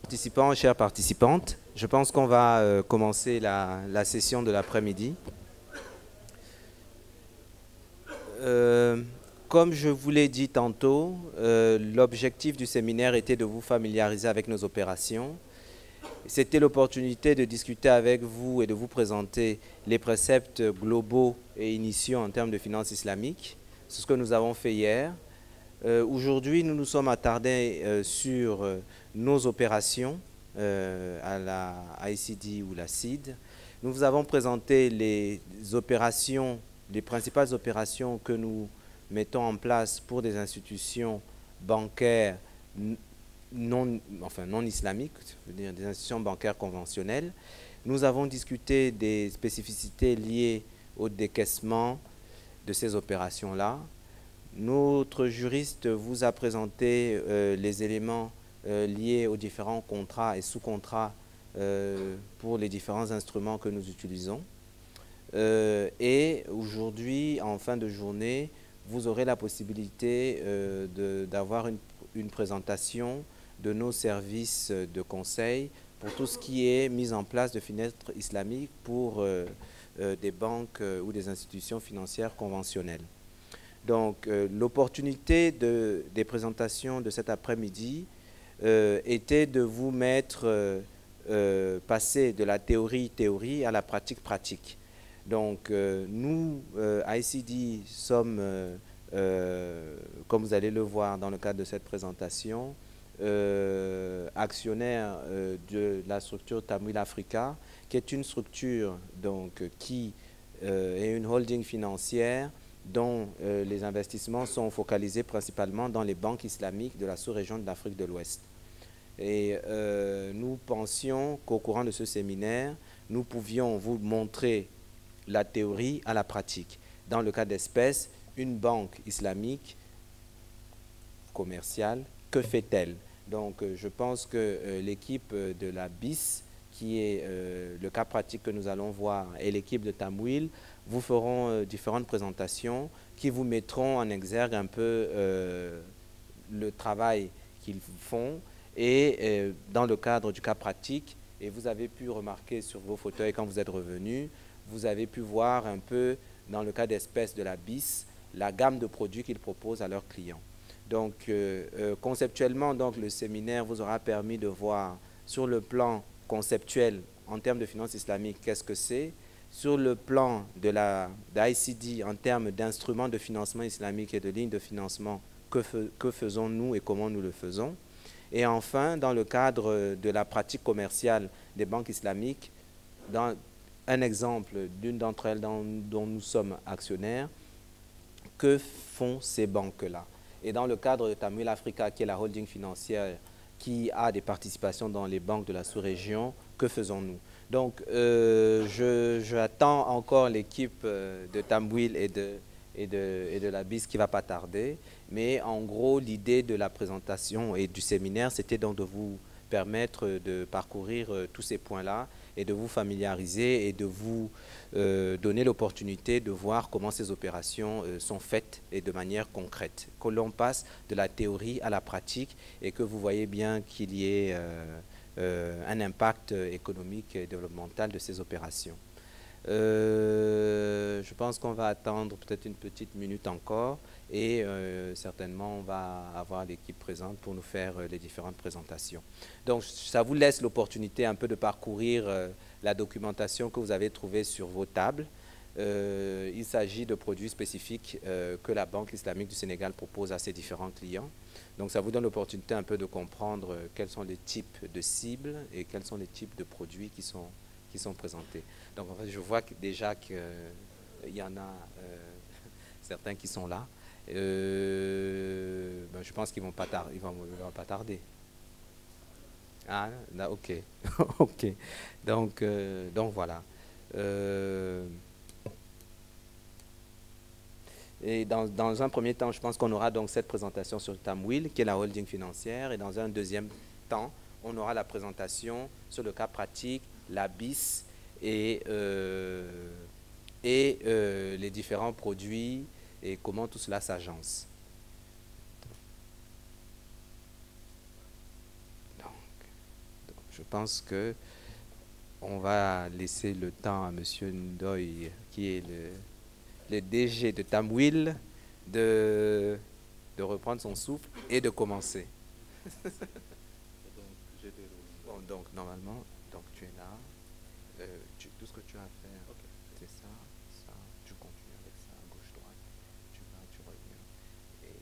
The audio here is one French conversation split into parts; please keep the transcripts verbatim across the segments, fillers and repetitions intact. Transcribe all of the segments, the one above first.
Participants, chères participantes, je pense qu'on va euh, commencer la, la session de l'après-midi. Euh, comme je vous l'ai dit tantôt, euh, l'objectif du séminaire était de vous familiariser avec nos opérations. C'était l'opportunité de discuter avec vous et de vous présenter les préceptes globaux et initiaux en termes de finances islamiques. C'est ce que nous avons fait hier. Euh, Aujourd'hui, nous nous sommes attardés euh, sur euh, nos opérations euh, à la I C D ou la C I D. Nous vous avons présenté les opérations, les principales opérations que nous mettons en place pour des institutions bancaires non, enfin, non islamiques, c'est-à-dire des institutions bancaires conventionnelles. Nous avons discuté des spécificités liées au décaissement de ces opérations-là. Notre juriste vous a présenté euh, les éléments euh, liés aux différents contrats et sous-contrats euh, pour les différents instruments que nous utilisons. Euh, et aujourd'hui, en fin de journée, vous aurez la possibilité euh, d'avoir une, une présentation de nos services de conseil pour tout ce qui est mise en place de fenêtres islamiques pour euh, euh, des banques euh, ou des institutions financières conventionnelles. Donc, euh, l'opportunité de, des présentations de cet après-midi euh, était de vous mettre, euh, euh, passer de la théorie-théorie à la pratique-pratique. Donc, euh, nous, euh, I C D, sommes, euh, euh, comme vous allez le voir dans le cadre de cette présentation, euh, actionnaires euh, de la structure Tamwil Africa, qui est une structure donc, qui euh, est une holding financière dont euh, les investissements sont focalisés principalement dans les banques islamiques de la sous-région de l'Afrique de l'Ouest. Et euh, nous pensions qu'au courant de ce séminaire, nous pouvions vous montrer la théorie à la pratique. Dans le cas d'espèce, une banque islamique commerciale, que fait-elle? Donc euh, je pense que euh, l'équipe de la B I S, qui est euh, le cas pratique que nous allons voir, et l'équipe de Tamwil, vous feront euh, différentes présentations qui vous mettront en exergue un peu euh, le travail qu'ils font et euh, dans le cadre du cas pratique. Et vous avez pu remarquer sur vos fauteuils quand vous êtes revenus, vous avez pu voir un peu dans le cas d'espèce de la B I S, la gamme de produits qu'ils proposent à leurs clients. Donc euh, euh, conceptuellement, donc, le séminaire vous aura permis de voir sur le plan conceptuel en termes de finances islamiques qu'est-ce que c'est, sur le plan de la de I C D en termes d'instruments de financement islamique et de lignes de financement, que, fe, que faisons-nous et comment nous le faisons. Et enfin, dans le cadre de la pratique commerciale des banques islamiques, dans un exemple d'une d'entre elles dont, dont nous sommes actionnaires, que font ces banques-là? Et dans le cadre de Tamwil Africa, qui est la holding financière qui a des participations dans les banques de la sous-région, que faisons-nous? Donc, euh, j'attends encore l'équipe euh, de Tamwil et de, et, de, et de la B I S qui ne va pas tarder. Mais en gros, l'idée de la présentation et du séminaire, c'était donc de vous permettre de parcourir euh, tous ces points-là et de vous familiariser et de vous euh, donner l'opportunité de voir comment ces opérations euh, sont faites et de manière concrète. Que l'on passe de la théorie à la pratique et que vous voyez bien qu'il y ait euh, euh, un impact économique et développemental de ces opérations. Euh, je pense qu'on va attendre peut-être une petite minute encore et euh, certainement on va avoir l'équipe présente pour nous faire euh, les différentes présentations. Donc ça vous laisse l'opportunité un peu de parcourir euh, la documentation que vous avez trouvée sur vos tables. Euh, il s'agit de produits spécifiques euh, que la Banque islamique du Sénégal propose à ses différents clients. Donc ça vous donne l'opportunité un peu de comprendre euh, quels sont les types de cibles et quels sont les types de produits qui sont, qui sont présentés. Donc en fait, je vois que déjà qu'il euh, y en a euh, certains qui sont là. Euh, ben, je pense qu'ils ne vont, pas tar- ils vont, ils vont pas tarder. Ah, là, ok. Ok. Donc, euh, donc voilà. Euh, et dans, dans un premier temps, je pense qu'on aura donc cette présentation sur Tamwil, qui est la holding financière. Et dans un deuxième temps, on aura la présentation sur le cas pratique, la B I S et, euh, et euh, les différents produits et comment tout cela s'agence. je pense que on va laisser le temps à M. Ndoye, qui est le, le D G de Tamwil, de, de reprendre son souffle et de commencer. Bon, donc, normalement, donc, tu es là. Euh, tu, tout ce que tu as à faire, okay, c'est ça, ça. Tu continues avec ça, gauche-droite. Tu vas, tu reviens. Et...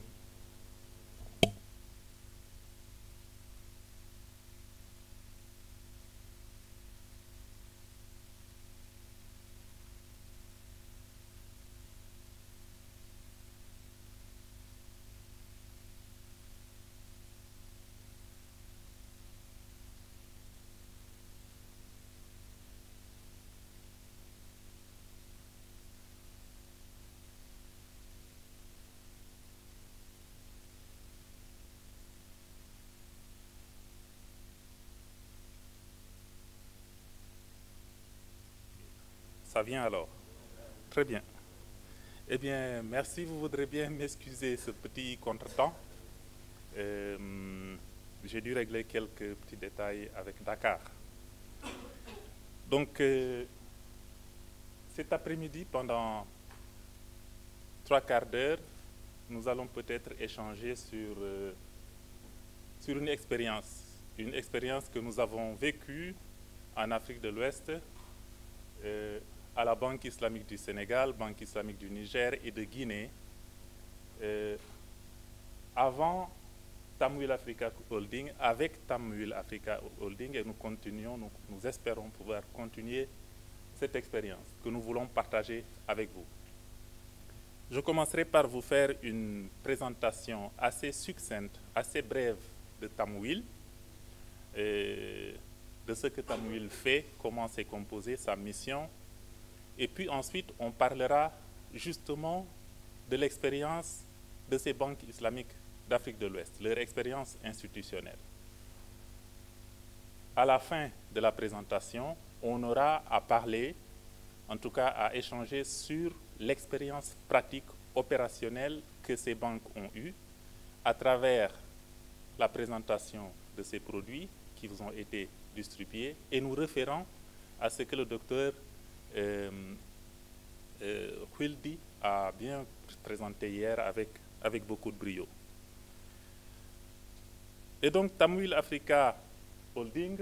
Ça vient alors. Très bien. Eh bien, merci. Vous voudrez bien m'excuser ce petit contretemps. Euh, J'ai dû régler quelques petits détails avec Dakar. Donc, euh, cet après-midi, pendant trois quarts d'heure, nous allons peut-être échanger sur, euh, sur une expérience. Une expérience que nous avons vécue en Afrique de l'Ouest, euh, à la Banque islamique du Sénégal, Banque islamique du Niger et de Guinée, euh, avant Tamwil Africa Holding, avec Tamwil Africa Holding, et nous continuons, nous, nous espérons pouvoir continuer cette expérience que nous voulons partager avec vous. Je commencerai par vous faire une présentation assez succincte, assez brève de Tamwil, et de ce que Tamwil fait, comment c'est composé, sa mission. Et puis ensuite, on parlera justement de l'expérience de ces banques islamiques d'Afrique de l'Ouest, leur expérience institutionnelle. À la fin de la présentation, on aura à parler, en tout cas à échanger sur l'expérience pratique opérationnelle que ces banques ont eue à travers la présentation de ces produits qui vous ont été distribués et nous référant à ce que le docteur euh, euh, Wildy a bien présenté hier avec, avec beaucoup de brio. Et donc Tamwil Africa Holding,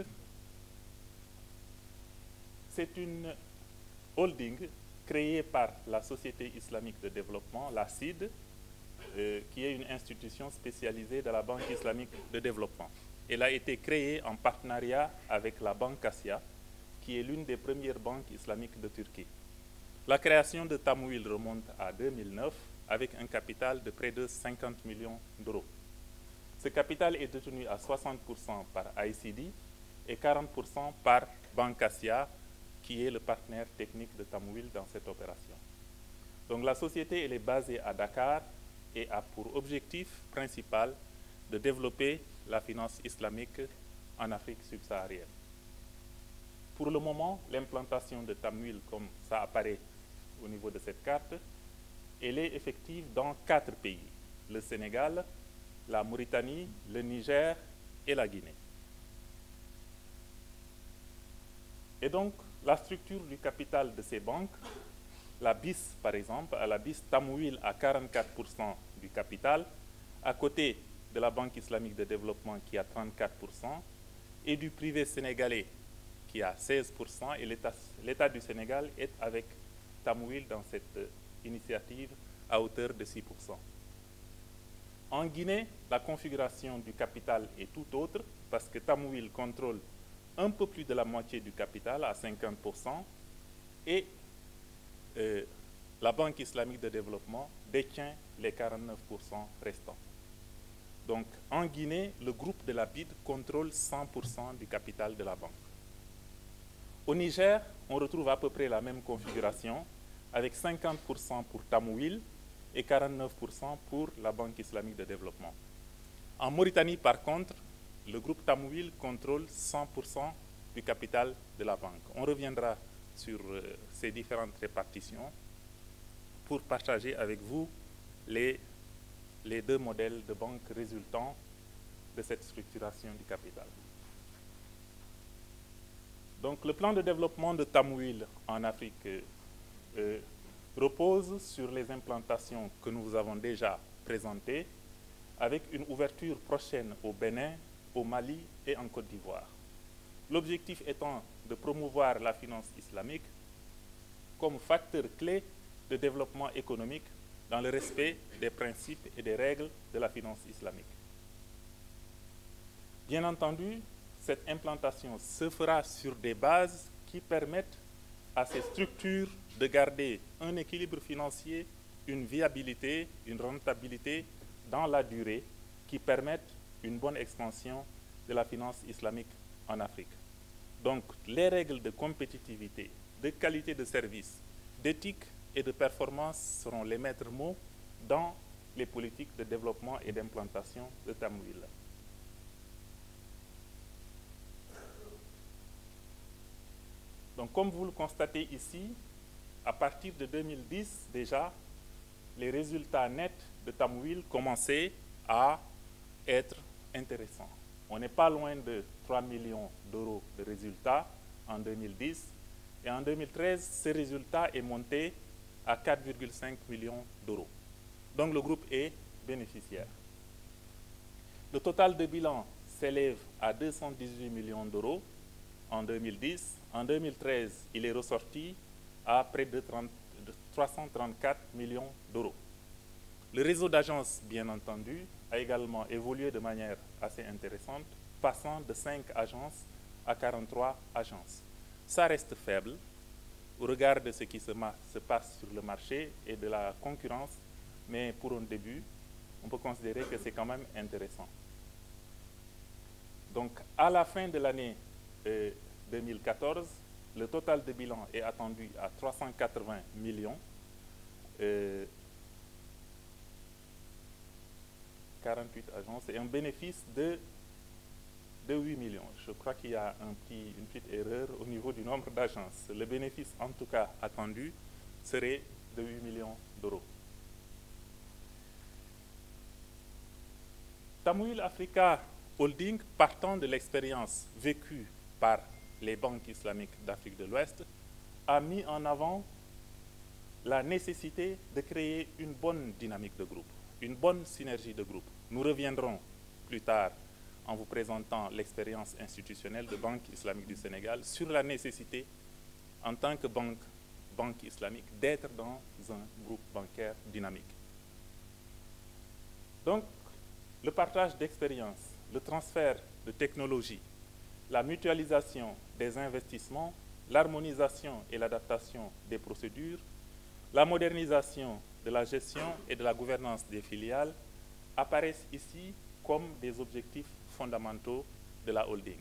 c'est une holding créée par la Société islamique de développement, la C I D, euh, qui est une institution spécialisée de la Banque islamique de développement. Elle a été créée en partenariat avec la Banque Assia, qui est l'une des premières banques islamiques de Turquie. La création de Tamwil remonte à deux mille neuf avec un capital de près de cinquante millions d'euros. Ce capital est détenu à soixante pour cent par I C D et quarante pour cent par Banque Assia, qui est le partenaire technique de Tamwil dans cette opération. Donc la société elle est basée à Dakar et a pour objectif principal de développer la finance islamique en Afrique subsaharienne. Pour le moment, l'implantation de Tamwil, comme ça apparaît au niveau de cette carte, elle est effective dans quatre pays, le Sénégal, la Mauritanie, le Niger et la Guinée. Et donc, la structure du capital de ces banques, la B I S par exemple, à la B I S, Tamwil à quarante-quatre pour cent du capital, à côté de la Banque islamique de développement qui a trente-quatre pour cent, et du privé sénégalais qui a seize pour cent, et l'État du Sénégal est avec Tamwil dans cette initiative à hauteur de six pour cent. En Guinée, la configuration du capital est tout autre parce que Tamwil contrôle un peu plus de la moitié du capital à cinquante pour cent et euh, la Banque islamique de développement détient les quarante-neuf pour cent restants. Donc en Guinée, le groupe de la B I D contrôle cent pour cent du capital de la banque. Au Niger, on retrouve à peu près la même configuration avec cinquante pour cent pour Tamwil et quarante-neuf pour cent pour la Banque islamique de développement. En Mauritanie, par contre, le groupe Tamwil contrôle cent pour cent du capital de la banque. On reviendra sur euh, ces différentes répartitions pour partager avec vous les, les deux modèles de banque résultants de cette structuration du capital. Donc le plan de développement de Tamouil en Afrique euh, repose sur les implantations que nous vous avons déjà présentées, avec une ouverture prochaine au Bénin, au Mali et en Côte d'Ivoire. L'objectif étant de promouvoir la finance islamique comme facteur clé de développement économique dans le respect des principes et des règles de la finance islamique. Bien entendu, cette implantation se fera sur des bases qui permettent à ces structures de garder un équilibre financier, une viabilité, une rentabilité dans la durée qui permettent une bonne expansion de la finance islamique en Afrique. Donc, les règles de compétitivité, de qualité de service, d'éthique et de performance seront les maîtres mots dans les politiques de développement et d'implantation de Tamouil. Donc, comme vous le constatez ici, à partir de deux mille dix, déjà, les résultats nets de Tamouil commençaient à être intéressants. On n'est pas loin de trois millions d'euros de résultats en deux mille dix. Et en deux mille treize, ce résultat est monté à quatre virgule cinq millions d'euros. Donc, le groupe est bénéficiaire. Le total de bilan s'élève à deux cent dix-huit millions d'euros en deux mille dix. En deux mille treize, il est ressorti à près de, trente, de trois cent trente-quatre millions d'euros. Le réseau d'agences, bien entendu, a également évolué de manière assez intéressante, passant de cinq agences à quarante-trois agences. Ça reste faible au regard de ce qui se, se passe sur le marché et de la concurrence, mais pour un début, on peut considérer que c'est quand même intéressant. Donc, à la fin de l'année euh, deux mille quatorze, le total de bilan est attendu à trois cent quatre-vingts millions, euh, quarante-huit agences et un bénéfice de, de huit millions. Je crois qu'il y a un petit, une petite erreur au niveau du nombre d'agences. Le bénéfice, en tout cas attendu, serait de huit millions d'euros. Tamouil Africa Holding, partant de l'expérience vécue par les banques islamiques d'Afrique de l'Ouest, a mis en avant la nécessité de créer une bonne dynamique de groupe, une bonne synergie de groupe. Nous reviendrons plus tard en vous présentant l'expérience institutionnelle de Banque islamique du Sénégal sur la nécessité, en tant que banque, banque islamique, d'être dans un groupe bancaire dynamique. Donc, le partage d'expérience, le transfert de technologie, la mutualisation des investissements, l'harmonisation et l'adaptation des procédures, la modernisation de la gestion et de la gouvernance des filiales apparaissent ici comme des objectifs fondamentaux de la holding.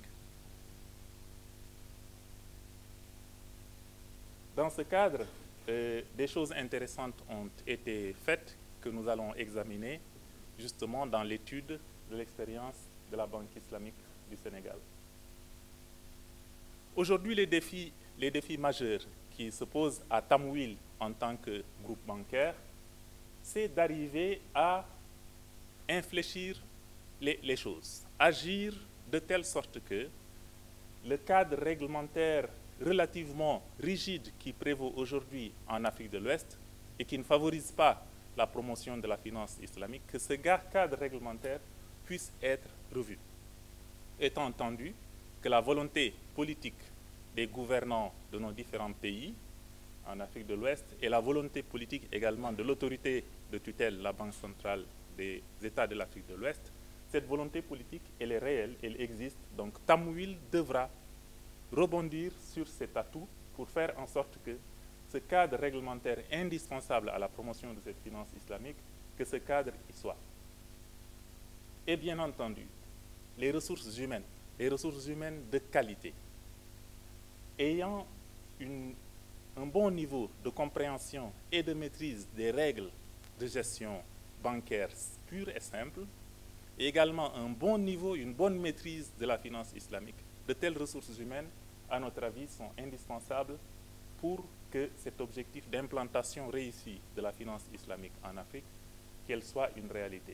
Dans ce cadre, euh, des choses intéressantes ont été faites que nous allons examiner justement dans l'étude de l'expérience de la Banque islamique du Sénégal. Aujourd'hui, les défis, les défis majeurs qui se posent à Tamouil en tant que groupe bancaire, c'est d'arriver à infléchir les, les choses, agir de telle sorte que le cadre réglementaire relativement rigide qui prévaut aujourd'hui en Afrique de l'Ouest et qui ne favorise pas la promotion de la finance islamique, que ce cadre réglementaire puisse être revu. Étant entendu que la volonté politique des gouvernants de nos différents pays en Afrique de l'Ouest et la volonté politique également de l'autorité de tutelle, la Banque centrale des États de l'Afrique de l'Ouest, cette volonté politique, elle est réelle, elle existe. Donc Tamouil devra rebondir sur cet atout pour faire en sorte que ce cadre réglementaire indispensable à la promotion de cette finance islamique, que ce cadre y soit. Et bien entendu, les ressources humaines, les ressources humaines de qualité, ayant une, un bon niveau de compréhension et de maîtrise des règles de gestion bancaire pure et simple, et également un bon niveau, une bonne maîtrise de la finance islamique. De telles ressources humaines, à notre avis, sont indispensables pour que cet objectif d'implantation réussie de la finance islamique en Afrique, qu'elle soit une réalité.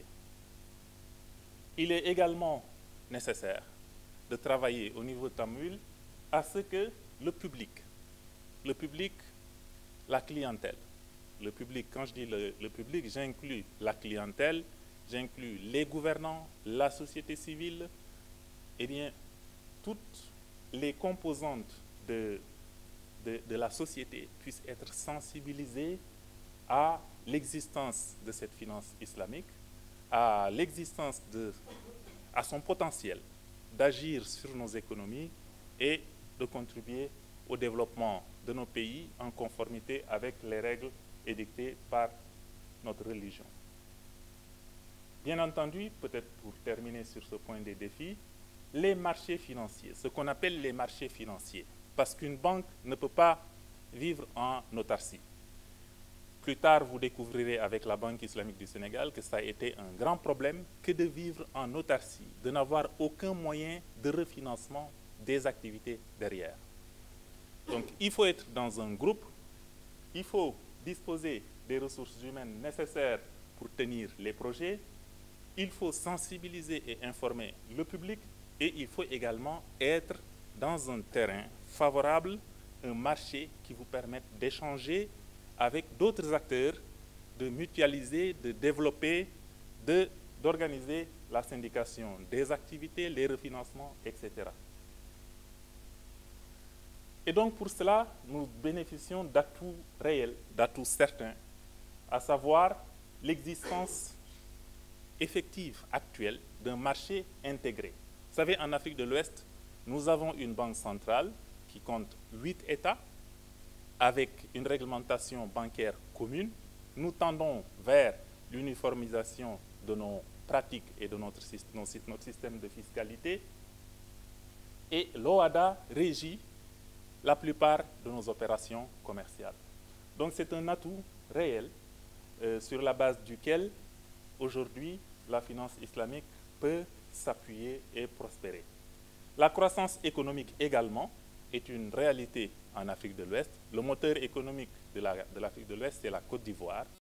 Il est également nécessaire de travailler au niveau Tamouil à ce que le public, le public, la clientèle, le public, quand je dis le, le public, j'inclus la clientèle, j'inclus les gouvernants, la société civile, eh bien, toutes les composantes de, de, de la société puissent être sensibilisées à l'existence de cette finance islamique, à l'existence de, à son potentiel d'agir sur nos économies et de contribuer au développement de nos pays en conformité avec les règles édictées par notre religion. Bien entendu, peut-être pour terminer sur ce point des défis, les marchés financiers, ce qu'on appelle les marchés financiers, parce qu'une banque ne peut pas vivre en autarcie. Plus tard, vous découvrirez avec la Banque islamique du Sénégal que ça a été un grand problème que de vivre en autarcie, de n'avoir aucun moyen de refinancement des activités derrière. Donc, il faut être dans un groupe, il faut disposer des ressources humaines nécessaires pour tenir les projets, il faut sensibiliser et informer le public et il faut également être dans un terrain favorable, un marché qui vous permette d'échanger avec d'autres acteurs, de mutualiser, de développer, de, d'organiser la syndication des activités, les refinancements, et cetera. Et donc pour cela, nous bénéficions d'atouts réels, d'atouts certains, à savoir l'existence effective actuelle d'un marché intégré. Vous savez, en Afrique de l'Ouest, nous avons une banque centrale qui compte huit États, avec une réglementation bancaire commune. Nous tendons vers l'uniformisation de nos pratiques et de notre, notre système de fiscalité. Et l'O A D A régit la plupart de nos opérations commerciales. Donc c'est un atout réel euh, sur la base duquel aujourd'hui la finance islamique peut s'appuyer et prospérer. La croissance économique également est une réalité en Afrique de l'Ouest. Le moteur économique de la, de l'Afrique de l'Ouest, c'est la Côte d'Ivoire.